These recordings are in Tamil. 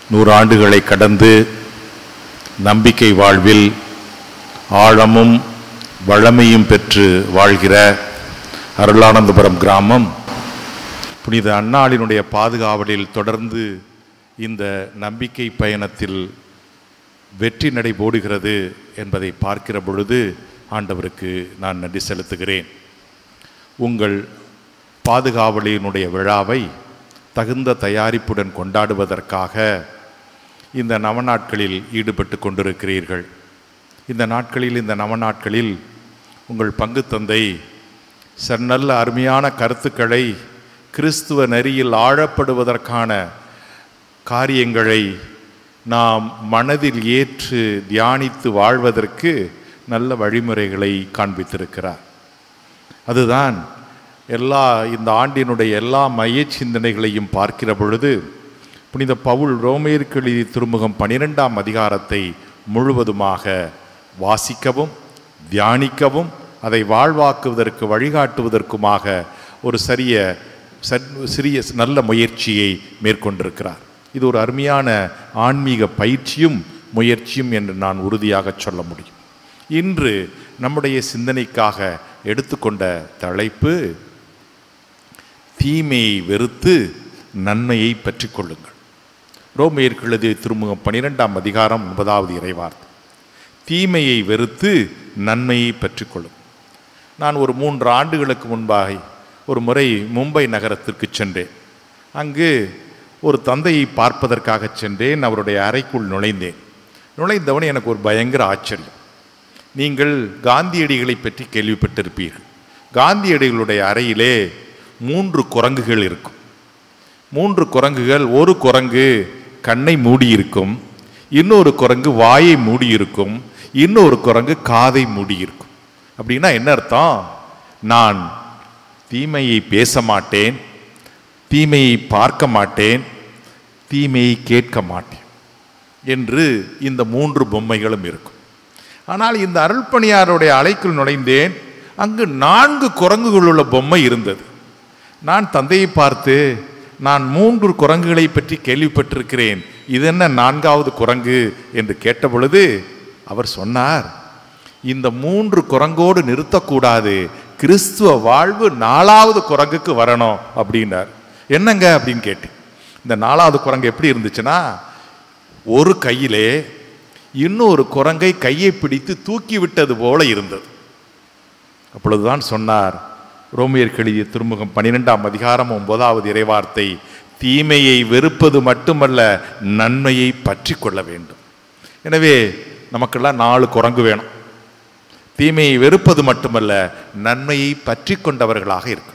100 ஆண்டுகளை கடந்து நம்பிக்கை வாழ்வில் ஆழமும் வளமையும் பெற்று வாழ்கிற அருளானந்தபுரம் கிராமம் புனித அன்னாளினுடைய பாதுகாவலில் தொடர்ந்து இந்த நம்பிக்கை பயணத்தில் வெற்றி நடை போடுகிறது என்பதை பார்க்கிற பொழுது ஆண்டவருக்கு நான் நன்றி செலுத்துகிறேன். உங்கள் பாதுகாவலினுடைய விழாவை தகுந்த தயாரிப்புடன் கொண்டாடுவதற்காக இந்த நவநாட்களில் ஈடுபட்டு கொண்டிருக்கிறீர்கள். இந்த நவநாட்களில் உங்கள் பங்கு தந்தை நல்ல அருமையான கருத்துக்களை கிறிஸ்துவ நெறியில் ஆழப்படுவதற்கான காரியங்களை நாம் மனதில் ஏற்று தியானித்து வாழ்வதற்கு நல்ல வழிமுறைகளை காண்பித்திருக்கிறார். அதுதான் இந்த ஆண்டினுடைய எல்லா மைய சிந்தனைகளையும் பார்க்கிற பொழுது புனித பவுல் ரோமேயருக்கு எழுதிய திருமுகம் 12ஆம் அதிகாரத்தை முழுவதுமாக வாசிக்கவும் தியானிக்கவும் அதை வாழ்வாக்குவதற்கு வழிகாட்டுவதற்குமாக ஒரு சிறிய நல்ல முயற்சியை மேற்கொண்டிருக்கிறார். இது ஒரு அருமையான ஆன்மீக பயிற்சியும் முயற்சியும் என்று நான் உறுதியாக சொல்ல முடியும். இன்று நம்முடைய சிந்தனைக்காக எடுத்துக்கொண்ட தலைப்பு தீமையை வெறுத்து நன்மையை பற்றி கொள்ளுங்கள். ரோமேயருக்கு எழுதிய திருமுகம் 12ஆம் அதிகாரம் 9வது இறைவார்த்தை. தீமையை வெறுத்து நன்மையை பற்றி கொள்ளுங்கள். நான் ஒரு 3 ஆண்டுகளுக்கு முன்பாக ஒரு முறை மும்பை நகரத்திற்கு சென்றேன். அங்கு ஒரு தந்தையை பார்ப்பதற்காக சென்றேன். அவருடைய அறைக்குள் நுழைந்தவன் எனக்கு ஒரு பயங்கர ஆச்சரியம். நீங்கள் காந்தியடிகளை பற்றி கேள்விப்பட்டிருப்பீர்கள். காந்தியடிகளுடைய அறையிலே 3 குரங்குகள் இருக்கும். 3 குரங்குகள், ஒரு குரங்கு கண்ணை மூடியிருக்கும், இன்னொரு குரங்கு வாயை மூடியிருக்கும், இன்னொரு குரங்கு காதை மூடியிருக்கும். அப்படின்னா என்ன அர்த்தம்? நான் தீமையை பேச மாட்டேன், தீமையை பார்க்க மாட்டேன், தீமையை கேட்க மாட்டேன் என்று இந்த 3 பொம்மைகளும் இருக்கும். ஆனால் இந்த அருள்பணியாருடைய அறைக்குள் நுழைந்தேன். அங்கு 4 குரங்குகள் உள்ள பொம்மை இருந்தது. நான் தந்தையை பார்த்து, நான் 3 குரங்குகளை பற்றி கேள்விப்பட்டிருக்கிறேன், இது என்ன 4வது குரங்கு என்று கேட்ட பொழுது அவர் சொன்னார், இந்த 3 குரங்கோடு நிறுத்தக்கூடாது, கிறிஸ்துவ வாழ்வு 4வது குரங்குக்கு வரணும் அப்படின்னார். என்னங்க அப்படின்னு கேட்டேன். இந்த 4வது குரங்கு எப்படி இருந்துச்சுன்னா, ஒரு கையிலே இன்னொரு குரங்கை கையை பிடித்து தூக்கி விட்டது போல இருந்தது. அப்பொழுதுதான் சொன்னார், ரோமேயருக்கு எழுதிய திருமுகம் 12ஆம் அதிகாரம் 9வது இறைவார்த்தை, தீமையை வெறுப்பது மட்டுமல்ல நன்மையை பற்றி கொள்ள வேண்டும். எனவே நமக்கெல்லாம் 4 குரங்கு வேணும். தீமையை வெறுப்பது மட்டுமல்ல நன்மையை பற்றி கொண்டவர்களாக இருக்கும்.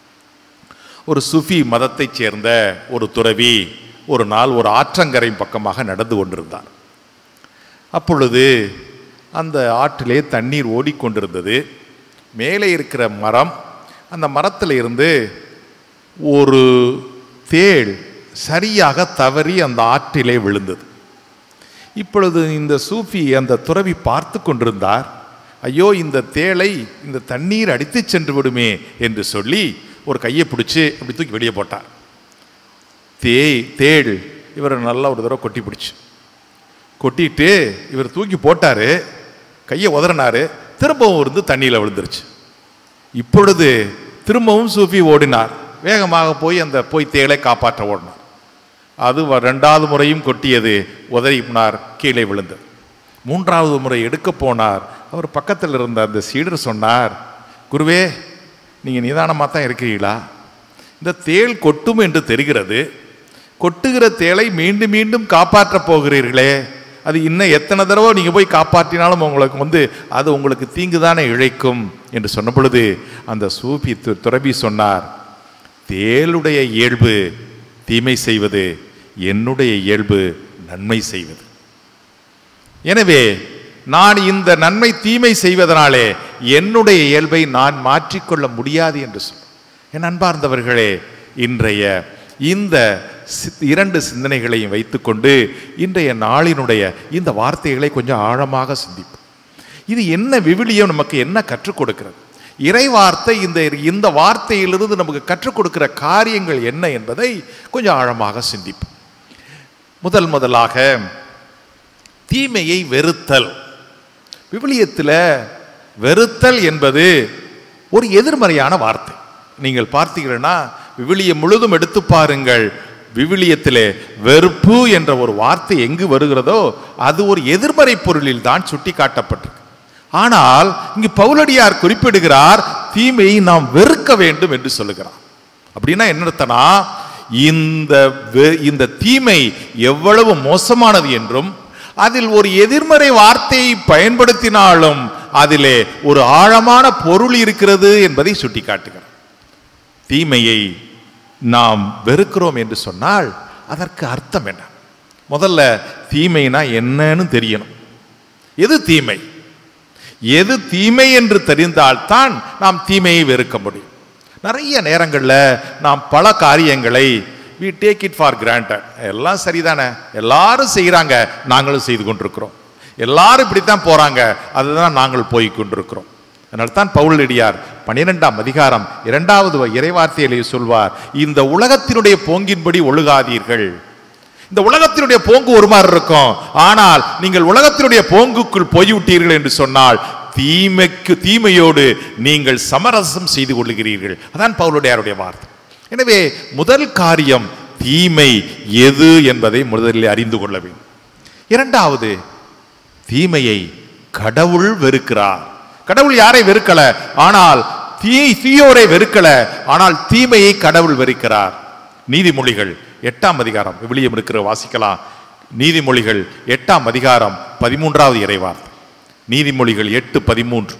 ஒரு சுஃபி மதத்தைச் சேர்ந்த ஒரு துறவி ஒரு நாள் ஒரு ஆற்றங்கரை பக்கமாக நடந்து கொண்டிருந்தார். அப்பொழுது அந்த ஆற்றிலே தண்ணீர் ஓடிக்கொண்டிருந்தது. மேலே இருக்கிற மரம், அந்த மரத்தில் இருந்து ஒரு தேள் சரியாக தவறி அந்த ஆற்றிலே விழுந்தது. இப்பொழுது இந்த சூஃபி அந்த துறவி பார்த்து கொண்டிருந்தார். ஐயோ, இந்த தேளை இந்த தண்ணீர் அடித்து சென்று விடுமே என்று சொல்லி ஒரு கையை பிடிச்சி அப்படி தூக்கி வெளியே போட்டார். தேள் இவர் நல்லா ஒரு தடவை கொட்டிட்டு இவர் தூக்கி போட்டார், கையை உதறினார், திரும்பவும் இருந்து தண்ணியில் விழுந்துருச்சு. இப்பொழுது திரும்பவும் சூஃபி ஓடினார். வேகமாக போய் தேளை காப்பாற்ற ஓடினார். அது 2வது முறையும் கொட்டியது, உதறினார், கீழே விழுந்தது. 3வது முறை எடுக்க போனார். அவர் பக்கத்தில் இருந்த அந்த சீடர் சொன்னார், குருவே, நீங்கள் நிதானமாக தான் இருக்கிறீங்களா? இந்த தேள் கொட்டும் என்று தெரிகிறது, கொட்டுகிற தேளை மீண்டும் மீண்டும் காப்பாற்றப் போகிறீர்களே, அது இன்னும் எத்தனை தடவை நீங்கள் போய் காப்பாற்றினாலும் அது உங்களுக்கு தீங்கு தானே இழைக்கும் என்று சொன்ன பொழுது அந்த சூஃபி துறவி சொன்னார், தேளுடைய இயல்பு தீமை செய்வது, என்னுடைய இயல்பு நன்மை செய்வது. எனவே நான் இந்த நன்மை தீமை செய்வதனாலே என்னுடைய இயல்பை நான் மாற்றிக்கொள்ள முடியாது என்று சொன்னார். என் அன்பார்ந்தவர்களே, இன்றைய இந்த 2 சிந்தனைகளையும் வைத்துக்கொண்டு இன்றைய நாளினுடைய இந்த வார்த்தைகளை கொஞ்சம் ஆழமாக சிந்திப்போம். இது என்ன விவிலியம் நமக்கு என்ன கற்றுக் கொடுக்கிறது? இறை வார்த்தை இந்த வார்த்தையிலிருந்து நமக்கு கற்றுக் கொடுக்கிற காரியங்கள் என்ன என்பதை கொஞ்சம் ஆழமாக சிந்திப்போம். முதலாக தீமையை வெறுத்தல். விவிலியத்தில் வெறுத்தல் என்பது ஒரு எதிர்மறையான வார்த்தை. நீங்கள் பார்த்தீங்கன்னா விவிலியம் முழுதும் எடுத்து பாருங்கள், விவிலியத்திலே வெறுப்பு என்ற ஒரு வார்த்தை எங்கு வருகிறதோ அது ஒரு எதிர்மறை பொருளில் தான் சுட்டி காட்டப்பட்டிருக்கு. ஆனால் இங்கு பவுலடியார் குறிப்பிடுகிறார், தீமையை நாம் வெறுக்க வேண்டும் என்று சொல்லுகிறார். அப்படின்னா என்ன அர்த்தம்னா, இந்த தீமை எவ்வளவு மோசமானது என்றும் அதில் ஒரு எதிர்மறை வார்த்தையை பயன்படுத்தினாலும் அதிலே ஒரு ஆழமான பொருள் இருக்கிறது என்பதை சுட்டி காட்டுகிறார். தீமையை நாம் வெறுக்கிறோம் என்று சொன்னால் அதற்கு அர்த்தம் என்ன? முதல்ல தீமைனா என்னன்னு தெரியணும். எது தீமை, எது தீமை என்று தெரிந்தால்தான் நாம் தீமையை வெறுக்க முடியும். நிறைய நேரங்களில் நாம் பல காரியங்களை we take it for granted. எல்லாம் சரிதானே, எல்லாரும் செய்கிறாங்க, நாங்களும் செய்து கொண்டிருக்கிறோம், எல்லாரும் இப்படித்தான் போறாங்க, அதுதான் நாங்கள் போய் கொண்டிருக்கிறோம். அதனால தான் பவுலடியார் 12ஆம் அதிகாரம் 2வது இறைவார்த்தையிலே சொல்வார், இந்த உலகத்தினுடைய போங்கின்படி ஒழுகாதீர்கள். இந்த உலகத்தினுடைய போங்கு ஒரு மாதிரி இருக்கும், ஆனால் நீங்கள் உலகத்தினுடைய போங்குக்குள் போய்விட்டீர்கள் என்று சொன்னால் தீமையோடு நீங்கள் சமரசம் செய்து கொள்ளுகிறீர்கள். அதான் பவுலடியாருடைய வார்த்தை. எனவே முதல் காரியம் தீமை எது என்பதை முதலில் அறிந்து கொள்ள வேண்டும். இரண்டாவது, தீமையை கடவுள் வெறுக்கிறார். கடவுள் யாரை வெறுக்கல, ஆனால் தீயோரை வெறுக்கல, ஆனால் தீமையை கடவுள் வெறுக்கிறார். நீதிமொழிகள் 8ஆம் அதிகாரம், விவிலியம் இருக்கிற வாசிக்கலாம். நீதிமொழிகள் 8ஆம் அதிகாரம் 13வது இறைவார்த்தை. நீதிமொழிகள் 8:13.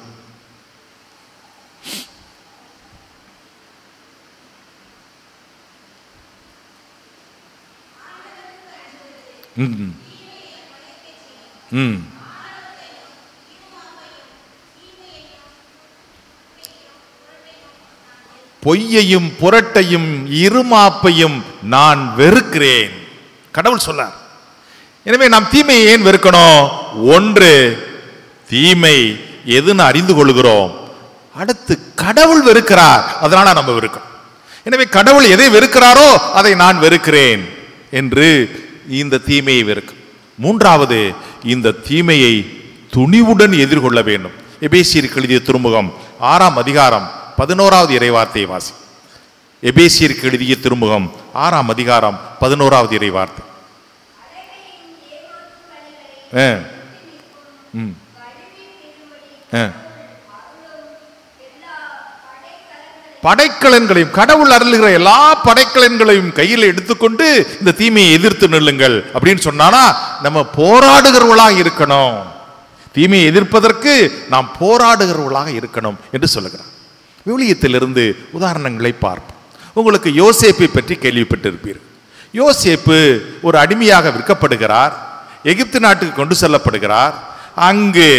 பொய்யையும் புரட்டையும் இருமாப்பையும் நான் வெறுக்கிறேன். கடவுள் சொன்னார். எனவே நாம் தீமையை ஏன் வெறுக்கணும்? ஒன்று, தீமை எதுன்னு அறிந்து கொள்கிறோம். அடுத்து கடவுள் வெறுக்கிறார், அதனால நம்ம வெறுக்கணும். எனவே கடவுள் எதை வெறுக்கிறாரோ அதை நான் வெறுக்கிறேன் என்று இந்த தீமையை வெறுக்கும். மூன்றாவது, இந்த தீமையை துணிவுடன் எதிர்கொள்ள வேண்டும். எபேசியருக்கு எழுதிய திருமுகம் 6ஆம் அதிகாரம் 11வது இறைவார்த்தையை வாசி. எபேசியருக்கு எழுதிய திருமுகம் 6ஆம் அதிகாரம் 11வது இறைவார்த்தை. படைக்கலன்களையும், கடவுள் அருளுகிற எல்லா படைக்கலன்களையும் கையில் எடுத்துக்கொண்டு இந்த தீமையை எதிர்த்து நில்லுங்கள் அப்படின்னு சொன்னானா நம்ம போராடுகிறவர்களாக இருக்கணும். தீமையை எதிர்ப்பதற்கு நாம் போராடுகிறவர்களாக இருக்கணும் என்று சொல்லுகிறார். விவிலியத்திலிருந்து உதாரணங்களை பார்ப்போம். உங்களுக்கு யோசேப்பை பற்றி கேள்விப்பட்டிருப்பீர்கள். யோசேப்பு ஒரு அடிமையாக விற்கப்படுகிறார், எகிப்து நாட்டுக்கு கொண்டு செல்லப்படுகிறார். அங்கு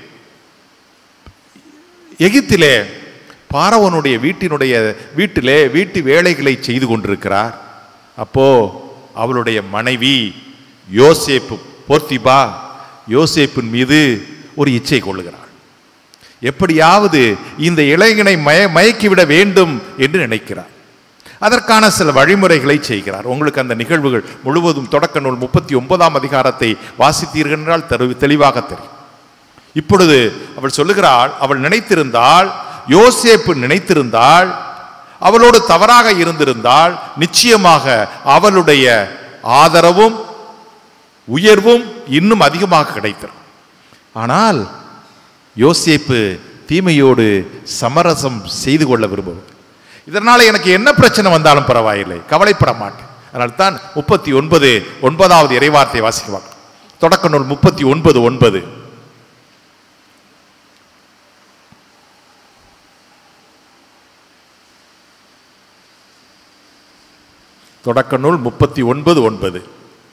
எகிப்திலே பார்வோனுடைய வீட்டிலே வீட்டு வேலைகளை செய்து கொண்டிருக்கிறார். அப்போ அவளுடைய மனைவி யோசேப்பு போர்த்திபா யோசேப்பின் மீது ஒரு இச்சை கொள்ளுகிறாள். எப்படியாவது இந்த இளைஞனை மயக்கிவிட வேண்டும் என்று நினைக்கிறார். அதற்கான சில வழிமுறைகளை செய்கிறார். உங்களுக்கு அந்த நிகழ்வுகள் முழுவதும் தொடக்க நூல் 39ஆம் அதிகாரத்தை வாசித்தீர்கள் என்றால் தெளிவாக தெரியும். இப்பொழுது அவள் சொல்லுகிறாள், அவள் நினைத்திருந்தாள், யோசேப்பு நினைத்திருந்தால், அவளோடு தவறாக இருந்திருந்தால் நிச்சயமாக அவளுடைய ஆதரவும் உயர்வும் இன்னும் அதிகமாக கிடைத்தது. ஆனால் யோசேப்பு தீமையோடு சமரசம் செய்து கொள்ள விரும்புவது. இதனால் எனக்கு என்ன பிரச்சனை வந்தாலும் பரவாயில்லை, கவலைப்பட மாட்டேன். அதனால் தான் 39:9வது இறைவார்த்தை வாசிக்குவாங்க. தொடக்க நூல் 39:9. தொடக்க நூல் 39:9.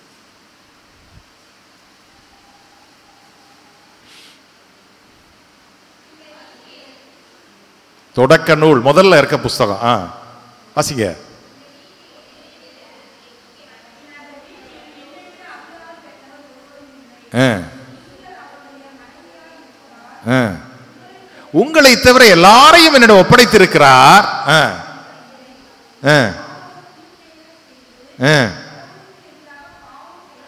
தொடக்க நூல் முதல்ல இருக்க புஸ்தகம் வாசிங்க. உங்களை தவிர எல்லாரையும் என்னிடம் ஒப்படைத்திருக்கிறார்.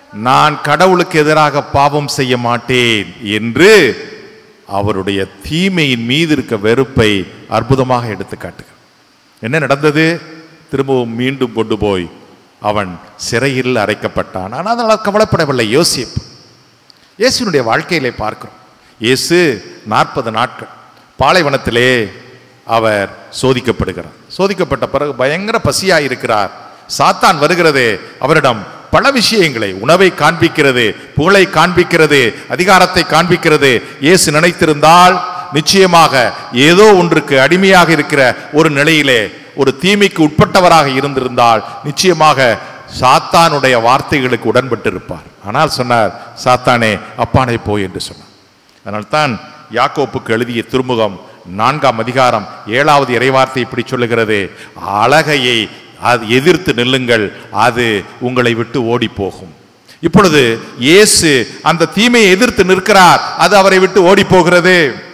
நான் கடவுளுக்கு எதிராக பாவம் செய்ய மாட்டேன் என்று அவருடைய தீமையின் மீது இருக்க வெறுப்பை அற்புதமாக எடுத்து காட்டுகிறார். என்ன நடந்தது? திரும்பவும் மீண்டும் கொண்டு போய் அவன் சிறையில் அடைக்கப்பட்டான். ஆனால் அதனால் கவலைப்படவில்லை யோசேப்பு. இயேசுனுடைய வாழ்க்கையிலே பார்க்கிறோம். இயேசு 40 நாட்கள் பாலைவனத்திலே அவர் சோதிக்கப்படுகிறார். சோதிக்கப்பட்ட பிறகு பயங்கர பசியாய் இருக்கிறார். சாத்தான் வருகிறது, அவரிடம் பல விஷயங்களை, உணவை காண்பிக்கிறது, புகழை காண்பிக்கிறது, அதிகாரத்தை காண்பிக்கிறது. இயேசு நினைத்திருந்தால் நிச்சயமாக ஏதோ ஒன்றுக்கு அடிமையாக இருக்கிற ஒரு நிலையிலே, ஒரு தீமைக்கு உட்பட்டவராக இருந்திருந்தால் நிச்சயமாக சாத்தானுடைய வார்த்தைகளுக்கு உடன்பட்டு இருப்பார். ஆனால் சொன்னார், சாத்தானே அப்பானே போய் என்று சொன்னார். அதனால்தான் யாக்கோப்புக்கு எழுதிய திருமுகம் 4ஆம் அதிகாரம் 7வது இறைவார்த்தை இப்படி சொல்லுகிறது, அழகையை அது எதிர்த்து நில்லுங்கள், அது உங்களை விட்டு ஓடி போகும். இப்பொழுது இயேசு அந்த தீமையை எதிர்த்து நிற்கிறார், அது அவரை விட்டு ஓடி போகிறது.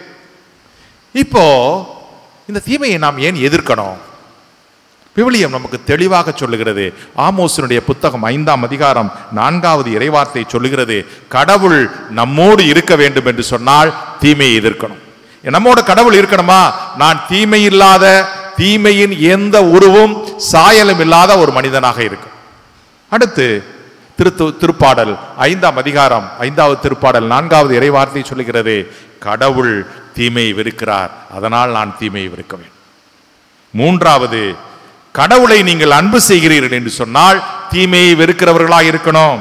இப்போ இந்த தீமையை நாம் ஏன் எதிர்க்கணும்? விவிலியம் நமக்கு தெளிவாக சொல்லுகிறது. ஆமோஸினுடைய புத்தகம் 5ஆம் அதிகாரம் 4வது இறைவார்த்தை சொல்லுகிறது, கடவுள் நம்மோடு இருக்க வேண்டும் என்று சொன்னால் தீமையை எதிர்க்கணும். நம்மோட கடவுள் இருக்கணுமா? நான் தீமை இல்லாத, தீமையின் எந்த உருவும் சாயலும் இல்லாத ஒரு மனிதனாக இருக்கும். அடுத்து திருப்பாடல் 5ஆம் அதிகாரம் 5வது திருப்பாடல் 4வது இறைவார்த்தை சொல்லுகிறது, கடவுள் தீமையை வெறுக்கிறார், அதனால் நான் தீமையை வெறுக்க வேண்டும். 3வது, கடவுளை நீங்கள் அன்பு செய்கிறீர்கள் என்று சொன்னால் தீமையை வெறுக்கிறவர்களாக இருக்கணும்.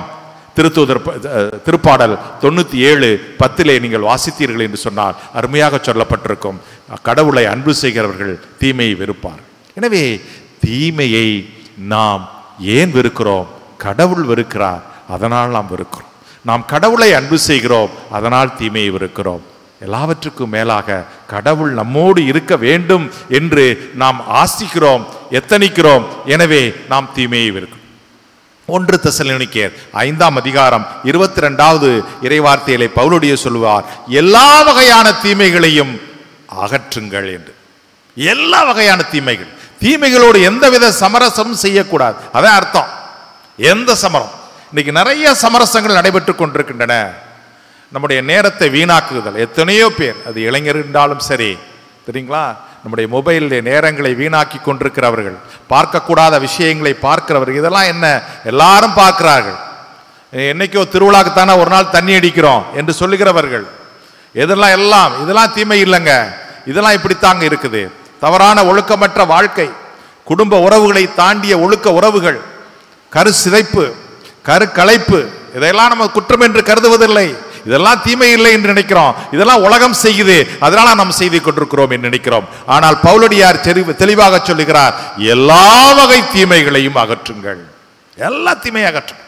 திருப்பாடல் 97:10 நீங்கள் வாசித்தீர்கள் என்று சொன்னால் அருமையாக சொல்லப்பட்டிருக்கும், கடவுளை அன்பு செய்கிறவர்கள் தீமையை வெறுப்பார். எனவே தீமையை நாம் ஏன் வெறுக்கிறோம்? கடவுள் வெறுக்கிறார், அதனால் நாம் வெறுக்கிறோம். நாம் கடவுளை அன்பு செய்கிறோம், அதனால் தீமையை வெறுக்கிறோம். எல்லாவற்றுக்கும் மேலாக கடவுள் நம்மோடு இருக்க வேண்டும் என்று நாம் ஆசிக்கிறோம், எத்தனிக்கிறோம். எனவே நாம் தீமையை வெறுக்கிறோம். 1 தெசலோனிக்கேயர் 5ஆம் அதிகாரம் 22வது இறைவார்த்தையிலே பவுலுடைய சொல்வார், எல்லா வகையான தீமைகளையும் அகற்றுங்கள் என்று. எல்லா வகையான தீமைகள், தீமைகளோடு எந்தவித சமரசமும் செய்யக்கூடாது. அதான் அர்த்தம். எந்த சமரம்? இன்னைக்கு நிறைய சமரசங்கள் நடைபெற்று கொண்டிருக்கின்றன. நம்முடைய நேரத்தை வீணாக்குதல், எத்தனையோ பேர், அது இளைஞர் என்றாலும் சரி, தெரியுங்களா, நம்முடைய மொபைலில் நேரங்களை வீணாக்கி கொண்டிருக்கிறவர்கள், பார்க்கக்கூடாத விஷயங்களை பார்க்கிறவர்கள், இதெல்லாம் என்ன எல்லாரும் பார்க்கிறார்கள். என்னைக்கோ திருவிழாக்குத்தானே ஒரு நாள் தண்ணி அடிக்கிறோம் என்று சொல்லுகிறவர்கள், இதெல்லாம் தீமை இல்லைங்க, இதெல்லாம் இப்படித்தாங்க இருக்குது. தவறான ஒழுக்கமற்ற வாழ்க்கை, குடும்ப உறவுகளை தாண்டிய ஒழுக்க உறவுகள், கரு சிதைப்பு, கரு கலைப்பு, இதையெல்லாம் நம்ம குற்றம் என்று கருதுவதில்லை. இதெல்லாம் தீமை இல்லை என்று நினைக்கிறோம். இதெல்லாம் உலகம் செய்யுது, அதனால நாம் செய்து கொண்டிருக்கிறோம் என்று நினைக்கிறோம். ஆனால் பவுலடியார் தெளிவாக சொல்லுகிறார், எல்லா வகை தீமைகளையும் அகற்றுங்கள். எல்லா தீமையை அகற்றுங்கள்.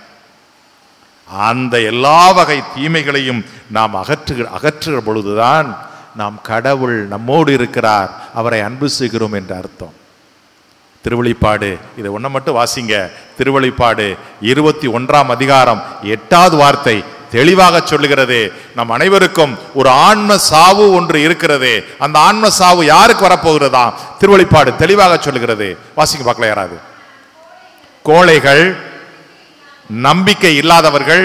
அந்த எல்லா வகை தீமைகளையும் நாம் அகற்றுகிற பொழுதுதான் நாம் கடவுள் நம்மோடு இருக்கிறார், அவரை அன்பு செய்கிறோம் என்ற அர்த்தம். திருவெளிப்பாடு, இதை ஒன்றை மட்டும் வாசிங்க. திருவெளிப்பாடு 21ஆம் அதிகாரம் 8வது வார்த்தை தெளிவாக சொல்லுகிறது, நம் அனைவருக்கும் ஒரு ஆன்ம சாவு ஒன்று இருக்கிறது. அந்த ஆன்ம சாவு யாருக்கு வரப்போகிறதா? திருவெளிப்பாடு தெளிவாக சொல்லுகிறது. வாசிங்க பார்க்கல யாராவது. கோழைகள், நம்பிக்கை இல்லாதவர்கள்,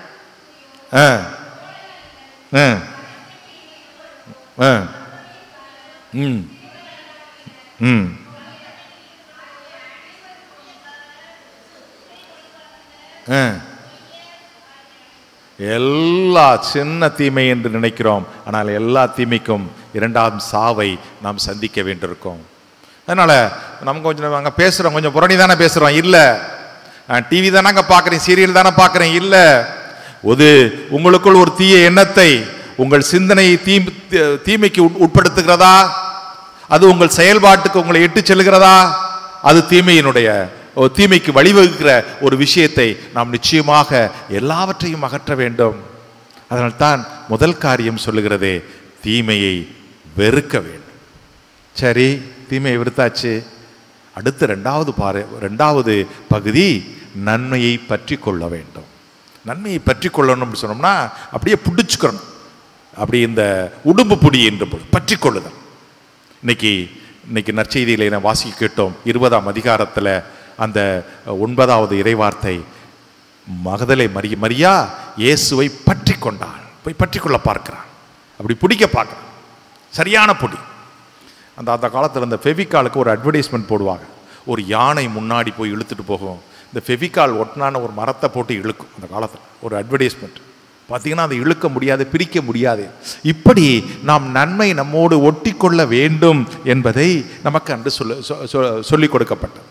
எல்லா சின்ன தீமை என்று நினைக்கிறோம், ஆனால் எல்லா தீமைக்கும் 2ஆம் சாவை நாம் சந்திக்க வேண்டியிருக்கோம். அதனால நம்ம கொஞ்சம் நாங்கள் பேசுகிறோம், கொஞ்சம் புரணி தானே பேசுகிறோம், இல்லை டிவி தானங்க பார்க்குறேன், சீரியல் தானே பார்க்குறேன், இல்லை. உங்களுக்குள் ஒரு தீய எண்ணத்தை, உங்கள் சிந்தனையை தீமைக்கு உட்படுத்துகிறதா? அது உங்கள் செயல்பாட்டுக்கு உங்களை இட்டு செல்கிறதா? அது தீமைக்கு வழிவகுக்கிற ஒரு விஷயத்தை நாம் நிச்சயமாக எல்லாவற்றையும் அகற்ற வேண்டும். அதனால்தான் முதல் காரியம் சொல்லுகிறதே, தீமையை வெறுக்க வேண்டும். சரி, தீமையை வெறுத்தாச்சு. அடுத்து 2வது பகுதி, நன்மையை பற்றி கொள்ள வேண்டும். நன்மையை பற்றி கொள்ளணும்னு சொன்னோம்னா அப்படியே பிடிச்சுக்கணும், அப்படி இந்த உடும்பு புடி என்று பற்றி கொள்ளுதல். இன்னைக்கு நற்செய்தியில நான் வாசிக்க கேட்டோம் 20ஆம் அதிகாரத்தில் அந்த 9வது இறைவார்த்தை, மகதலே மரியா இயேசுவை பற்றி கொண்டாள். போய் பற்றி கொள்ள பார்க்கிறான், அப்படி பிடிக்க பார்க்கிறான். சரியான பொடி. அந்த காலத்தில் அந்த ஃபெவிகாலுக்கு ஒரு அட்வர்டைஸ்மெண்ட் போடுவாங்க. ஒரு யானை முன்னாடி போய் இழுத்துட்டு போகும். இந்த ஃபெவிகால் ஒட்டினான ஒரு மரத்தை போட்டு இழுக்கும். அந்த காலத்தில் ஒரு அட்வர்டைஸ்மெண்ட் பார்த்தீங்கன்னா அதை இழுக்க முடியாது, பிரிக்க முடியாது. இப்படி நாம் நன்மை நம்மோடு ஒட்டி கொள்ள வேண்டும் என்பதை நமக்கு அன்று சொல்லிக் கொடுக்கப்பட்டது.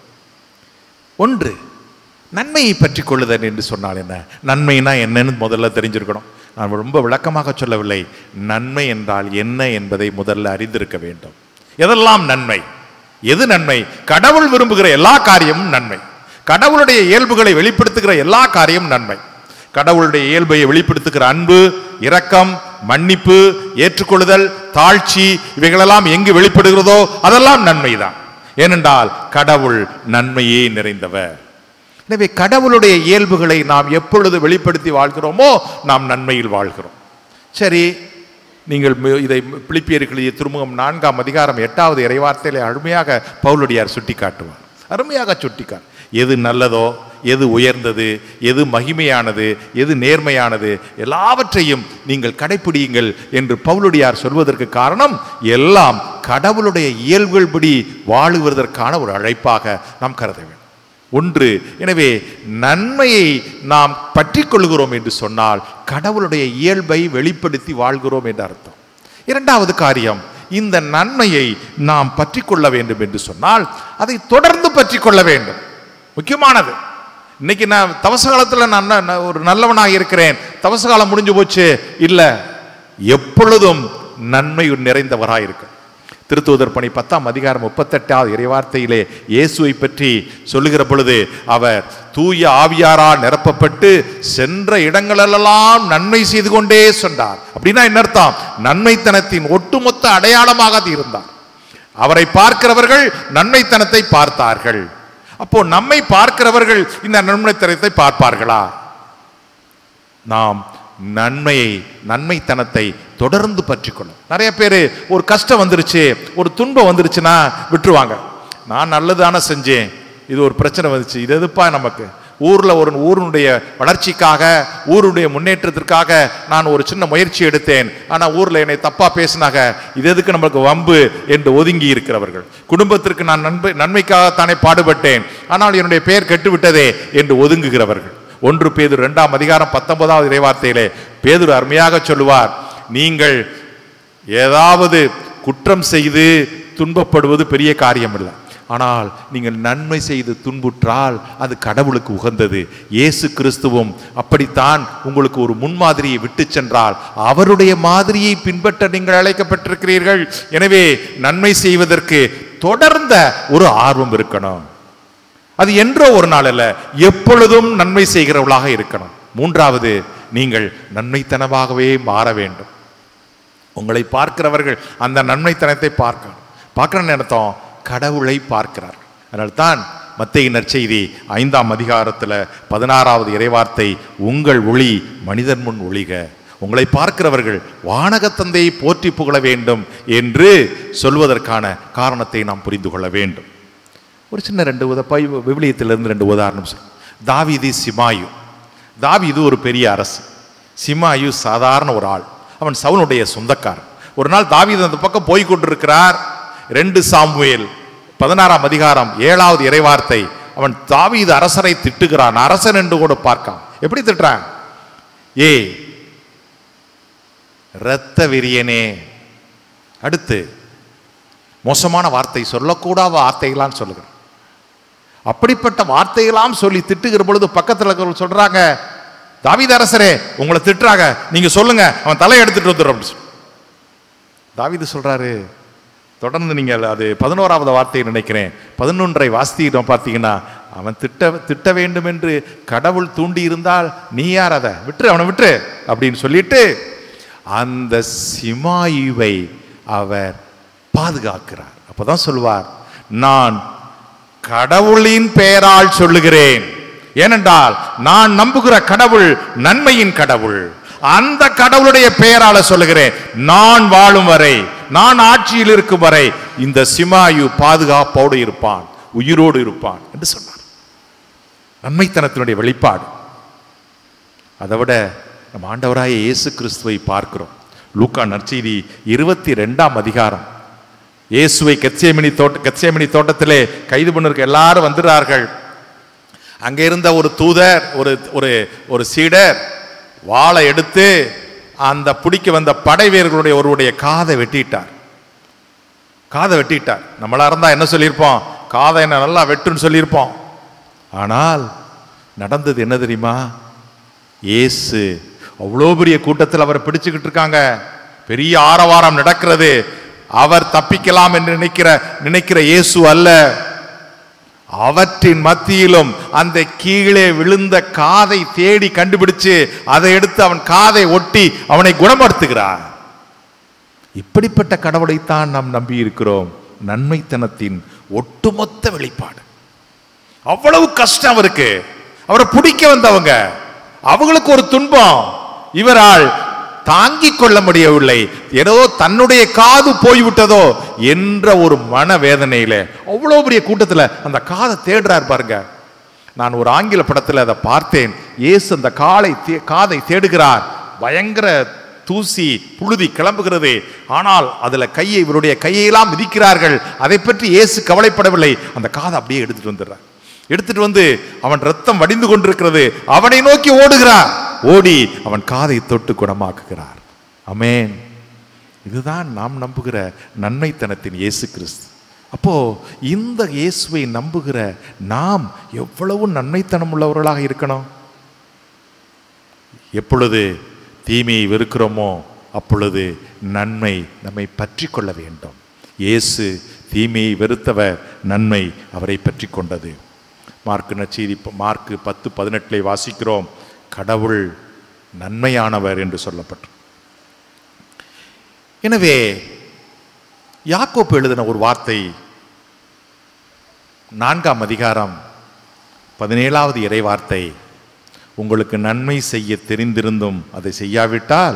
ஒன்று, நன்மையை பற்றி கொள்ளுதல் என்று சொன்னால் என்ன, நன்மைனா என்னன்னு முதல்ல தெரிஞ்சிருக்கணும். நான் ரொம்ப விளக்கமாக சொல்லவில்லை. நன்மை என்றால் என்ன என்பதை முதல்ல அறிந்திருக்க வேண்டும். எதெல்லாம் நன்மை, எது நன்மை? கடவுள் விரும்புகிற எல்லா காரியமும் நன்மை. கடவுளுடைய இயல்புகளை வெளிப்படுத்துகிற எல்லா காரியமும் நன்மை. கடவுளுடைய இயல்பை வெளிப்படுத்துகிற அன்பு, இரக்கம், மன்னிப்பு, ஏற்றுக்கொள்ளுதல், தாழ்ச்சி, இவைகளெல்லாம் எங்கு வெளிப்படுகிறதோ அதெல்லாம் நன்மைதான். ஏனென்றால் கடவுள் நன்மையே நிறைந்தவர். எனவே கடவுளுடைய இயல்புகளை நாம் எப்பொழுது வெளிப்படுத்தி வாழ்கிறோமோ நாம் நன்மையில் வாழ்கிறோம். சரி, நீங்கள் இதை பிலிப்பியருக்கு எழுதிய திருமுகம் 4ஆம் அதிகாரம் 8வது இறைவார்த்தையிலே அருமையாக பவுலடியார் சுட்டி காட்டுவார். அருமையாக சுட்டிக்கார். எது நல்லதோ, எது உயர்ந்தது, எது மகிமையானது, எது நேர்மையானது, எல்லாவற்றையும் நீங்கள் கடைப்பிடியுங்கள் என்று பவுலடியார் சொல்வதற்கு காரணம் எல்லாம் கடவுளுடைய இயல்புபடி வாழுவதற்கான ஒரு அழைப்பாக நாம் கருத வேண்டும். ஒன்று, எனவே நன்மையை நாம் பற்றி கொள்கிறோம் என்று சொன்னால் கடவுளுடைய இயல்பை வெளிப்படுத்தி வாழ்கிறோம் என்று அர்த்தம். இரண்டாவது காரியம், இந்த நன்மையை நாம் பற்றி கொள்ள வேண்டும் என்று சொன்னால் அதை தொடர்ந்து பற்றி கொள்ள வேண்டும். முக்கியமானது. இன்னைக்கு நான் தவச காலத்தில் நான் ஒரு நல்லவனாக இருக்கிறேன், தவச காலம் முடிஞ்சு போச்சு இல்லை, எப்பொழுதும் நன்மை நிறைந்தவராக இருக்கு. திருத்தூதர் பணி 10ஆம் அதிகாரம் 38வது இறைவார்த்தையிலே இயேசுவை பற்றி சொல்லுகிற பொழுது அவர் தூய ஆவியாரால் நிரப்பப்பட்டு சென்ற இடங்களெல்லாம் நன்மை செய்து கொண்டே சொன்னார். அப்படின்னா என்ன அர்த்தம்? நன்மைத்தனத்தின் ஒட்டுமொத்த அடையாளமாக அது இருந்தார். அவரை பார்க்கிறவர்கள் நன்மைத்தனத்தை பார்த்தார்கள். அப்போ நம்மை பார்க்கிறவர்கள் இந்த நன்மைத்தனத்தை பார்ப்பார்களா? நாம் நன்மைத்தனத்தை தொடர்ந்து பற்றிக்கொள்ளும். நிறைய பேர் ஒரு கஷ்டம் வந்துருச்சு, ஒரு துன்பம் வந்துருச்சுன்னா விட்டுருவாங்க. நான் நல்லதான செஞ்சேன், இது ஒரு பிரச்சனை வந்துச்சு, இது எதுப்பா நமக்கு? ஊருடைய வளர்ச்சிக்காக, ஊருடைய முன்னேற்றத்திற்காக நான் ஒரு சின்ன முயற்சி எடுத்தேன், ஆனால் ஊரில் என்னை தப்பா பேசினாங்க, இது எதுக்கு நமக்கு வம்பு என்று ஒதுங்கி இருக்கிறவர்கள். குடும்பத்திற்கு நான் நன்மைக்காகத்தானே பாடுபட்டேன், ஆனால் என்னுடைய பெயர் கெட்டுவிட்டதே என்று ஒதுங்குகிறவர்கள். 1 பேதுரு 2ஆம் அதிகாரம் 19வது இறைவார்த்தையிலே பேதுரு அருமையாக சொல்லுவார், நீங்கள் ஏதாவது குற்றம் செய்து துன்பப்படுவது பெரிய காரியம் இல்லை, ஆனால் நீங்கள் நன்மை செய்து துன்புற்றால் அது கடவுளுக்கு உகந்தது. இயேசு கிறிஸ்துவும் அப்படித்தான் உங்களுக்கு ஒரு முன்மாதிரியை விட்டு சென்றால் அவருடைய மாதிரியை பின்பற்ற நீங்கள் அழைக்கப்பட்டிருக்கிறீர்கள். எனவே நன்மை செய்வதற்கு தொடர்ந்த ஒரு ஆர்வம் இருக்கணும். அது என்றோ ஒரு நாள் அல்ல, எப்பொழுதும் நன்மை செய்கிறவர்களாக இருக்கணும். மூன்றாவது, நீங்கள் நன்மைத்தனமாகவே மாற வேண்டும். உங்களை பார்க்கிறவர்கள் அந்த நன்மைத்தனத்தை பார்க்கணும். அர்த்தம் கடவுளை பார்க்கிறார். அதனால்தான் மத்தேயு நற்செய்தி 5ஆம் அதிகாரத்தில் 16வது இறைவார்த்தை, உங்கள் ஒளி மனிதன் முன் ஒளிக, உங்களை பார்க்கிறவர்கள் வானக தந்தையை போற்றி புகழ வேண்டும் என்று சொல்வதற்கான காரணத்தை நாம் புரிந்து கொள்ள வேண்டும். ஒரு சின்ன விவிலியத்திலிருந்து 2 உதாரணம். தாவீது, சிமாயு. தாவீது ஒரு பெரிய அரசு, சிமாயு சாதாரண ஒரு ஆள். அவன் சவுலுடைய சொந்தக்காரன். ஒரு நாள் தாவீது அந்த பக்கம் போய் கொண்டிருக்கிறார். 2 சாமுவேல் 16ஆம் அதிகாரம் 7வது இறைவார்த்தை, அவன் தாவீது அரசரை திட்டுகிறான். அரசன் என்று கூட பார்க்கான். எப்படி திட்டுறான்? இரத்த விரியனே. அடுத்து மோசமான வார்த்தை, சொல்லக்கூடாத வார்த்தைகளாம் சொல்லுகிறான். அப்படிப்பட்ட வார்த்தைகளாம் சொல்லி திட்டுகிற பொழுது பக்கத்தில் இருக்கிறவங்க சொல்றாங்க, தாவீது அரசரே உங்களை திட்டுறாங்க, நீங்க சொல்லுங்க, அவன் தலை எடுத்துட்டு வந்துடும். தாவீது சொல்றாரு, தொடர்ந்து நீங்கள் அது 11வது வார்த்தையை நினைக்கிறேன், 11 வாசித்தீங்க பார்த்தீங்கன்னா, அவன் திட்ட வேண்டும் என்று கடவுள் தூண்டி இருந்தால் நீ யார், அதை விட்டு அவனை விட்டு அப்படின்னு சொல்லிட்டு அந்த சிமாயுவை அவர் பாதுகாக்கிறார். அப்பதான் சொல்வார், நான் கடவுளின் பெயரால் சொல்லுகிறேன், ஏனென்றால் நான் நம்புகிற கடவுள் நன்மையின் கடவுள், அந்த கடவுளுடைய பெயரால சொல்லுகிறேன். நான் வாழும் வரை, நான் ஆட்சியில் இருக்கும் வரை இந்த சிமாயு பாதுகாப்போடு இருப்பான், உயிரோடு இருப்பான் என்று சொன்னார். நன்மைத்தனத்தினுடைய வெளிப்பாடு. அதை விட நம்ம ஆண்டவராய இயேசு கிறிஸ்துவை பார்க்கிறோம். லூக்கா நற்செய்தி 22ஆம் அதிகாரம். இயேசுவை கெத்சேமனி தோட்டத்திலே கைது பண்ணுறதுக்கு எல்லாரும் வந்துடுறார்கள். அங்கே இருந்த ஒரு தூதர், ஒரு சீடர் வாளை எடுத்து அந்த பிடிக்க வந்த படை வீரர்களுடைய ஒருவருடைய காதை வெட்டிட்டார். நம்மளா இருந்தா என்ன சொல்லியிருப்போம்? காதை என்ன நல்லா வெட்டுன்னு சொல்லியிருப்போம். ஆனால் நடந்தது என்ன தெரியுமா? இயேசு அவ்வளோ பெரிய கூட்டத்தில் அவரை பிடிச்சுக்கிட்டு இருக்காங்க. பெரிய ஆரவாரம் நடக்கிறது. அவர் தப்பிக்கலாம் என்று நினைக்கிற இயேசு அல்ல, அவற்றின் மத்தியிலும் அந்த கீழே விழுந்த காதை தேடி கண்டுபிடிச்சு அதை எடுத்து அவன் காதை ஒட்டி அவனை குணப்படுத்துகிறார். இப்படிப்பட்ட கடவுளைத்தான் நாம் நம்பி இருக்கிறோம். நன்மைத்தனத்தின் ஒட்டுமொத்த வெளிப்பாடு. அவ்வளவு கஷ்டம் அவருக்கு. அவரை பிடிக்க வந்தவங்க, அவங்களுக்கு ஒரு துன்பம் இவரால் தாங்கிக் கொள்ள முடியவில்லை. ஏதோ தன்னுடைய காது போய்விட்டதோ என்ற ஒரு மனவேதனையில அவ்வளவு பெரிய கூட்டத்தில் அந்த காதை தேடுறார் பாருங்க. நான் ஒரு ஆங்கில படத்தில் அதை பார்த்தேன். இயேசு அந்த காதை தேடுகிறார். பயங்கர தூசி புழுதி கிளம்புகிறது. ஆனால் அதுல இவருடைய கையெல்லாம் மிதிக்கிறார்கள். அதை பற்றி இயேசு கவலைப்படவில்லை. அந்த காதை அப்படியே எடுத்துட்டு வந்து அவன் ரத்தம் வடிந்து கொண்டிருக்கிறது. அவனை நோக்கி ஓடுகிறார். ஓடி அவன் காதை தொட்டு குணமாக்குகிறார். ஆமென். இதுதான் நாம் நம்புகிற நன்மைத்தனத்தின் இயேசு கிறிஸ்து. அப்போ இந்த இயேசுவை நம்புகிற நாம் எவ்வளவு நன்மைத்தனம் உள்ளவர்களாக இருக்கணும். எப்பொழுது தீமையை வெறுக்கிறோமோ அப்பொழுது நன்மை நம்மை பற்றி கொள்ள வேண்டும். இயேசு தீமையை வெறுத்தவர், நன்மை அவரை பற்றி கொண்டது. மார்க்கு நற்செய்தி மார்க்கு 10:18 வாசிக்கிறோம். கடவுள் நன்மையானவர் என்று சொல்லப்பட்டு. எனவே யாக்கோப்பு எழுதின ஒரு வார்த்தை 4ஆம் அதிகாரம் 17வது இறை வார்த்தை, உங்களுக்கு நன்மை செய்ய தெரிந்திருந்தும் அதை செய்யாவிட்டால்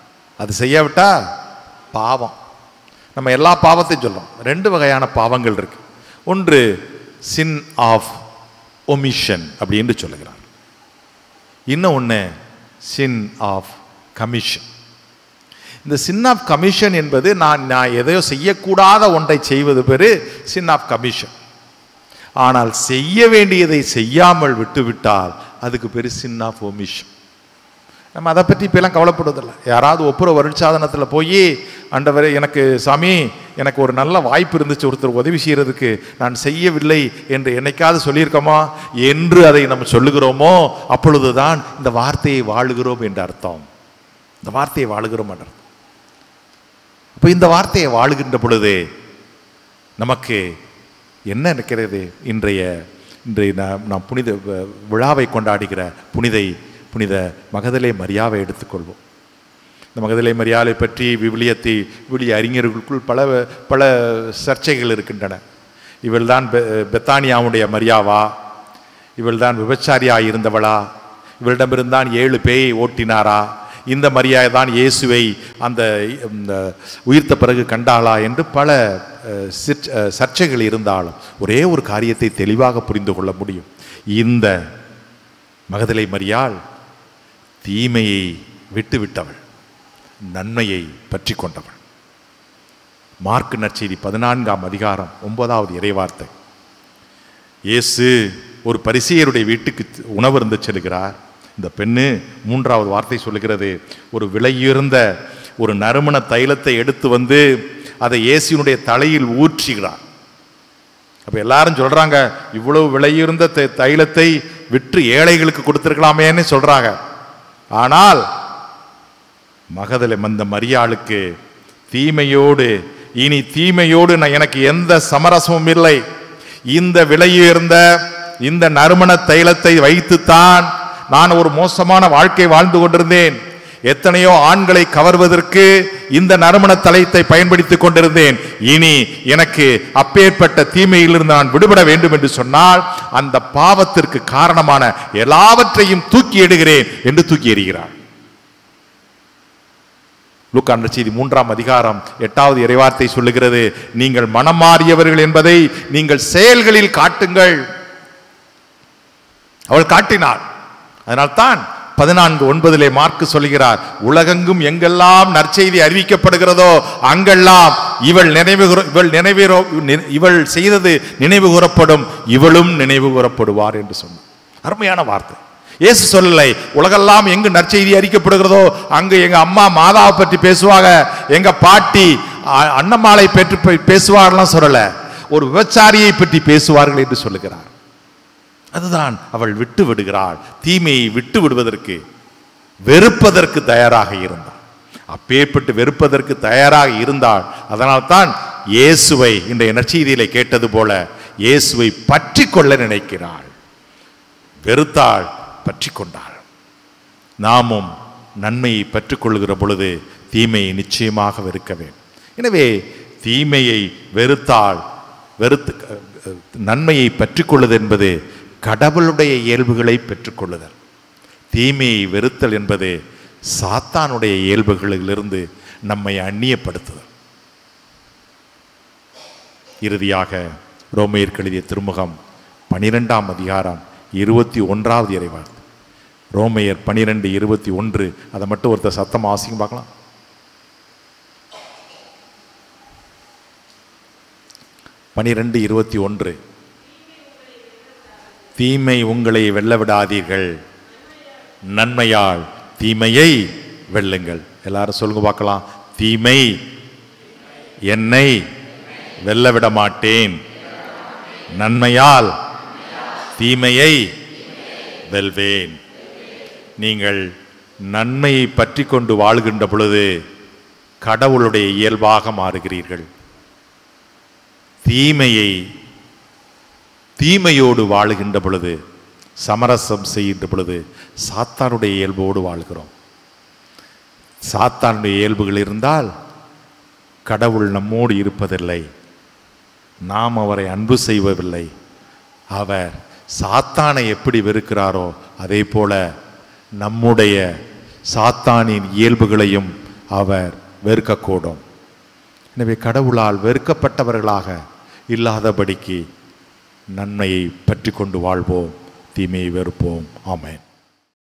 பாவம். நம்ம எல்லா பாவத்தையும் சொல்றோம். 2 வகையான பாவங்கள் இருக்கு. ஒன்று சின் ஆஃப் ஒமிஷன் அப்படி என்று சொல்லுகிறார். இன்னொன்று சின் ஆஃப் கமிஷன். இந்த சின் ஆஃப் கமிஷன் என்பது நான் எதையோ செய்யக்கூடாத ஒன்றை செய்வது பேரு சின் ஆஃப் கமிஷன். ஆனால் செய்ய வேண்டியதை செய்யாமல் விட்டுவிட்டால் அதுக்கு பேரு சின் ஆஃப் ஒமிஷன். நம்ம அதை பற்றி இப்பெல்லாம் கவலைப்படுவதில்லை. யாராவது ஒப்புரவு வருட்சாதனத்தில் போய் ஆண்டவரே எனக்கு சாமி எனக்கு ஒரு நல்ல வாய்ப்பு இருந்துச்சு ஒருத்தர் உதவி செய்யறதுக்கு, நான் செய்யவில்லை என்று என்னைக்காவது சொல்லியிருக்கோமா என்று அதை நம்ம சொல்லுகிறோமோ அப்பொழுதுதான் இந்த வார்த்தையை வாழுகிறோம் என்ற அர்த்தம். இந்த வார்த்தையை வாழுகிறோம் என்ற அர்த்தம். இப்போ இந்த வார்த்தையை வாழுகின்ற பொழுது நமக்கு என்ன இருக்கிறது? இன்றைய நாம் புனித விழாவை கொண்டாடுகிற புனித மகதலே மரியாவை எடுத்துக்கொள்வோம். இந்த மகதலே மரியாவை பற்றி விவிலிய அறிஞர்களுக்குள் பல சர்ச்சைகள் இருக்கின்றன. இவள் தான் பெத்தானியாவுடைய மரியாவா? இவள் தான் விபச்சாரியா இருந்தவளா? இவளிடமிருந்தான் 7 பேயை ஓட்டினாரா? இந்த மரியா தான் இயேசுவை அந்த உயிர்த்த பிறகு கண்டாளா என்று பல சர்ச்சைகள் இருந்தாலும் ஒரே ஒரு காரியத்தை தெளிவாக புரிந்து கொள்ள முடியும். இந்த மகதலை மரியாள் தீமையை விட்டுவிட்டவள், நன்மையை பற்றி கொண்டவள். மார்க்கு நற்செய்தி 14ஆம் அதிகாரம் 9வது இறைவார்த்தை. இயேசு ஒரு பரிசேயருடைய வீட்டுக்கு உணவு இருந்து செல்கிறார். இந்த பெண்ணு 3வது வார்த்தை சொல்லுகிறது, ஒரு விலையுயர்ந்த ஒரு நறுமண தைலத்தை எடுத்து வந்து அதை இயேசுனுடைய தலையில் ஊற்றுகிறார். அப்ப எல்லாரும் சொல்றாங்க, இவ்வளவு விலையுயர்ந்த தைலத்தை விற்று ஏழைகளுக்கு கொடுத்திருக்கலாமேன்னு சொல்றாங்க. ஆனால் மகதலே மரியாளுக்கு தீமையோடு எனக்கு எந்த சமரசமும் இல்லை. இந்த விலையுயர்ந்த இந்த நறுமண தைலத்தை வைத்துத்தான் நான் ஒரு மோசமான வாழ்க்கை வாழ்ந்து கொண்டிருந்தேன். எத்தனையோ ஆண்களை கவர்வதற்கு இந்த நறுமண தைலத்தை பயன்படுத்திக் கொண்டிருந்தேன். இனி எனக்கு அப்பேற்பட்ட தீமையிலிருந்து நான் விடுபட வேண்டும் என்று சொன்னால் அந்த பாவத்திற்கு காரணமான எல்லாவற்றையும் தூக்கி எறிகிறேன் என்று தூக்கி எறிகிறார். லூக்கா நற்செய்தி 3ஆம் அதிகாரம் 8வது இறைவார்த்தை சொல்லுகிறது, நீங்கள் மனம் மாறியவர்கள் என்பதை நீங்கள் செயல்களில் காட்டுங்கள். அவள் காட்டினாள். அதனால்தான் 14:9 மார்க் சொல்கிறார், உலகெங்கும் எங்கெல்லாம் நற்செய்தி அறிவிக்கப்படுகிறதோ அங்கெல்லாம் இவள் செய்தது நினைவு கூறப்படும், இவளும் நினைவு கூறப்படுவார் என்று சொன்னார். அருமையான வார்த்தை. இயேசு சொல்லலை, உலகெல்லாம் எங்கு நற்செய்தி அறிவிக்கப்படுகிறதோ அங்கு எங்க அம்மா மாதாவை பற்றி பேசுவாங்க, எங்க பாட்டி அன்னமாலை பற்றி பேசுவார்கள்லாம் சொல்லல, ஒரு விபச்சாரியை பற்றி பேசுவார்கள் என்று சொல்லுகிறார். அதுதான் அவள் விட்டு விடுகிறாள். தீமையை விட்டு விடுவதற்கு, வெறுப்பதற்கு தயாராக இருந்தாள். அப்பேற்பட்டு வெறுப்பதற்கு தயாராக இருந்தாள். அதனால்தான் இயேசுவை இன்றைய நற்செய்தியிலே கேட்டது போல இயேசுவை பற்றி கொள்ள நினைக்கிறாள். வெறுத்தாள், பற்றி கொண்டாள். நாமும் நன்மையை பற்றிக்கொள்கிற பொழுது தீமையை நிச்சயமாக வெறுக்க வேண்டும். எனவே தீமையை வெறுத்தால் நன்மையை பற்றிக்கொள்ளுது என்பது கடவுளுடைய இயல்புகளை பெற்றுக்கொள்ளுதல். தீமையை வெறுத்தல் என்பது சாத்தானுடைய இயல்புகளிலிருந்து நம்மை அந்நியப்படுத்துதல். இறுதியாக ரோமையருக்கு எழுதிய திருமுகம் 12ஆம் அதிகாரம் 21வது இறைவார்த்தை. ரோமையர் 12:21. அதை மட்டும் ஒருத்தர் சத்தம் வாசிங்க பார்க்கலாம். 12:21. தீமை உங்களை வெல்ல விடாதீர்கள், நன்மையால் தீமையை வெல்லுங்கள். எல்லாரும் சொல்லுங்க பார்க்கலாம். தீமை என்னை வெல்ல விட மாட்டேன், நன்மையால் தீமையை வெல்வேன். நீங்கள் நன்மையை பற்றி கொண்டு வாழ்கின்ற பொழுது கடவுளுடைய இயல்பாக மாறுகிறீர்கள். தீமையோடு வாழுகின்ற பொழுது, சமரசம் செய்கின்ற பொழுது சாத்தானுடைய இயல்போடு வாழ்கிறோம். சாத்தானுடைய இயல்புகள் இருந்தால் கடவுள் நம்மோடு இருப்பதில்லை, நாம் அவரை அன்பு செய்வதில்லை. அவர் சாத்தானை எப்படி வெறுக்கிறாரோ அதே போல நம்முடைய சாத்தானின் இயல்புகளையும் அவர் வெறுக்கக்கூடும். எனவே கடவுளால் வெறுக்கப்பட்டவர்களாக இல்லாதபடிக்கு நன்மையை பற்றி கொண்டு வாழ்வோம், தீமையை வெறுப்போம். ஆமென்.